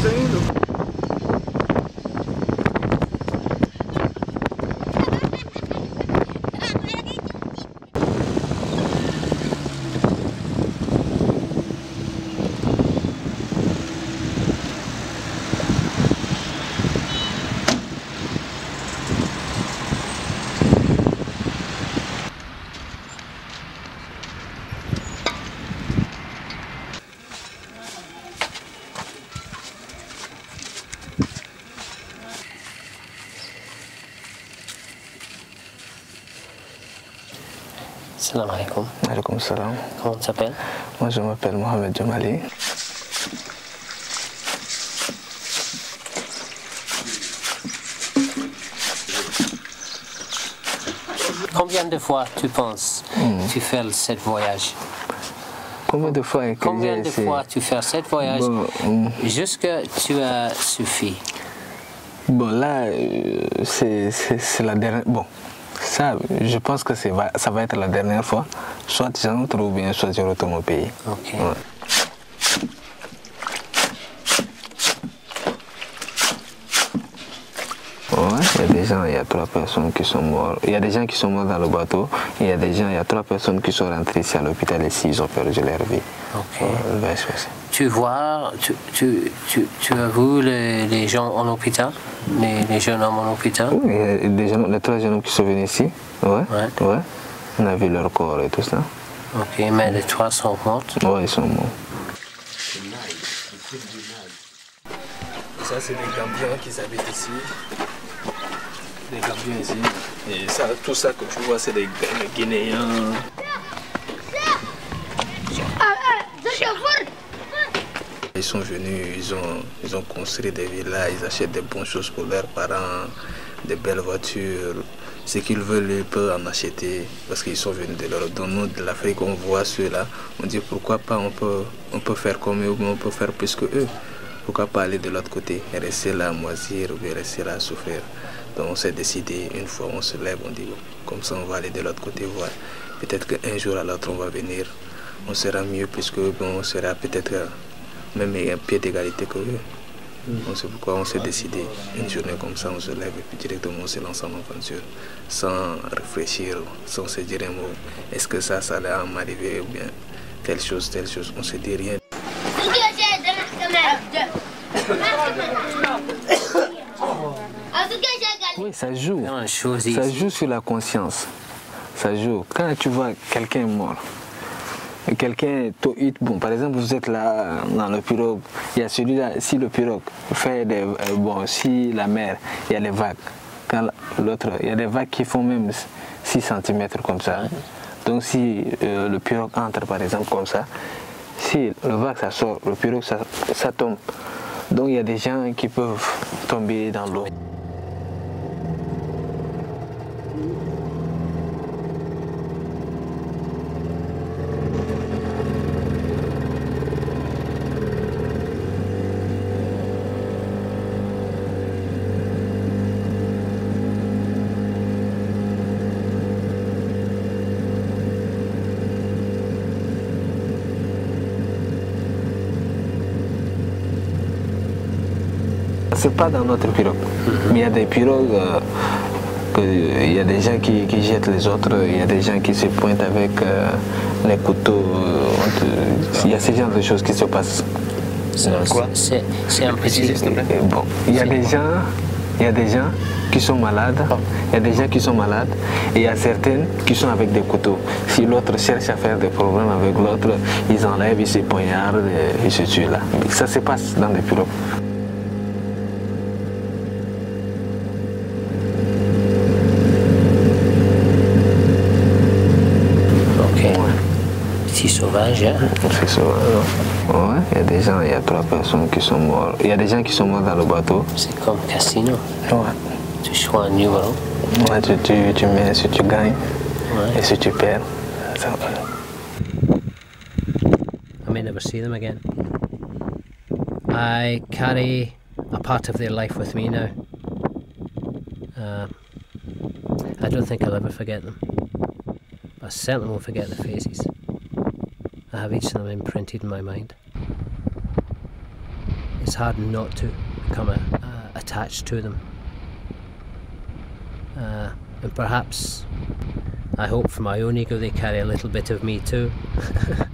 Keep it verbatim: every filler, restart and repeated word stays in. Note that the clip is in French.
vous avez eu le... Salam alaikum. Alaikum salam. Comment tu t'appelles? Moi je m'appelle Mohamed Jamali. Combien de fois tu penses mm. tu fais ce voyage? Combien de fois Combien de fois tu fais ce voyage bon, mm. jusqu'à tu as suffi? Bon là, c'est la dernière... Bon, ça, je pense que va, ça va être la dernière fois. Soit j'entre ou bien soit je retourne au pays. Ok. Ouais. Ouais, il y a des gens, il y a trois personnes qui sont mortes. Il y a des gens qui sont morts dans le bateau. Il y a des gens, il y a trois personnes qui sont rentrées ici à l'hôpital et ils ont perdu leur vie. Ok. Ouais, tu vois, tu, tu, tu, tu as vu les, les gens en hôpital, les, les jeunes hommes en hôpital? Oui, il y a des gens, les trois jeunes hommes qui sont venus ici. Ouais, ouais. ouais. On a vu leur corps et tout ça. Ok, mais les trois sont morts? Oui, ils sont morts. Ça, c'est des Gambiens qui habitent ici. Des Gambiens ici. Et ça, tout ça que tu vois, c'est des Guinéens. Ils sont venus, ils ont, ils ont construit des villas, ils achètent des bonnes choses pour leurs parents, des belles voitures. Ce qu'ils veulent, ils peuvent en acheter parce qu'ils sont venus de leur... Dans nous, de l'Afrique, on voit ceux-là, on dit pourquoi pas, on peut, on peut faire comme eux, mais on peut faire plus que eux. Pourquoi pas aller de l'autre côté, rester là à moisir ou bien rester là à souffrir. Donc on s'est décidé, une fois on se lève, on dit bon, comme ça on va aller de l'autre côté voir. Peut-être qu'un jour à l'autre on va venir, on sera mieux puisque bon, on sera peut-être même un pied d'égalité que eux. Mm. C'est pourquoi on s'est décidé, une journée comme ça on se lève et puis directement on se lance en aventure, sans réfléchir, sans se dire un mot, est-ce que ça, ça allait m'arriver ou bien telle chose, telle chose, on se dit rien. Oui, ça joue. Ça joue sur la conscience. Ça joue. Quand tu vois quelqu'un mort, quelqu'un, bon, par exemple, vous êtes là dans le pirogue, il y a celui-là, si le pirogue fait des, bon, si la mer, il y a les vagues. Quand l'autre, il y a des vagues qui font même six centimètres comme ça. Donc si euh, le pirogue entre, par exemple, comme ça, si le vague ça sort, le pirogue ça, ça tombe. Donc il y a des gens qui peuvent tomber dans l'eau. C'est pas dans notre pirogue, mais il y a des pirogues, euh, que, il y a des gens qui, qui jettent les autres, il y a des gens qui se pointent avec euh, les couteaux, euh, il y a ce genre de choses qui se passent. C'est impossible. Bon, il y a des gens, il y a des gens qui sont malades, il y a des gens qui sont malades et il y a certaines qui sont avec des couteaux. Si l'autre cherche à faire des problèmes avec l'autre, ils enlèvent, ils se poignardent et ils se tuent là. Ça se passe dans des pirogues. C'est sauvage, hein? C'est sauvage. Ouais, il y a des gens, il y a trois personnes qui sont mortes. Il y a des gens qui sont morts dans le bateau. C'est comme casino. Ouais. Tu choisis un numéro. Ouais, tu, tu, tu mets si tu gagnes ouais. Et si tu perds. Ça va. I may never see them again. I carry a part of their life with me now. Uh, I don't think I'll ever forget them. I certainly won't forget their faces. I have each of them imprinted in my mind. it's hard not to become a, uh, attached to them. Uh, and perhaps, I hope for my own ego, they carry a little bit of me too.